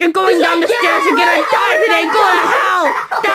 You're going down the stairs. You're gonna die today. Go to hell.